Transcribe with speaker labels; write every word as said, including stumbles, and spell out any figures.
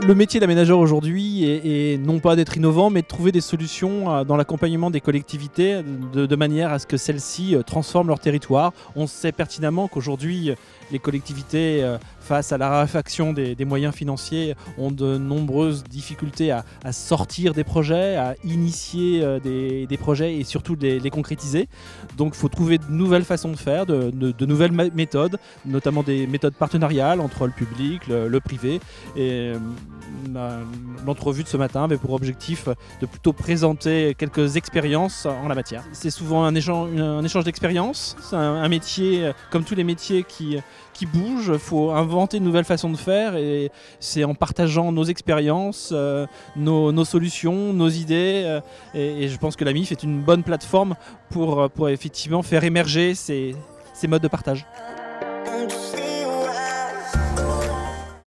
Speaker 1: Le métier d'aménageur aujourd'hui est, est non pas d'être innovant, mais de trouver des solutions dans l'accompagnement des collectivités de, de manière à ce que celles-ci transforment leur territoire. On sait pertinemment qu'aujourd'hui, les collectivités, face à la raréfaction des, des moyens financiers, ont de nombreuses difficultés à, à sortir des projets, à initier des, des projets et surtout de les, les concrétiser. Donc il faut trouver de nouvelles façons de faire, de, de, de nouvelles méthodes, notamment des méthodes partenariales entre le public, le, le privé. Et l'entrevue de ce matin avait pour objectif de plutôt présenter quelques expériences en la matière. C'est souvent un échange, un échange d'expériences. C'est un, un métier, comme tous les métiers, qui, qui bouge. Il faut inventer de nouvelles façons de faire et c'est en partageant nos expériences, euh, nos, nos solutions, nos idées. Euh, et, et je pense que la M I F est une bonne plateforme pour, pour effectivement faire émerger ces, ces modes de partage.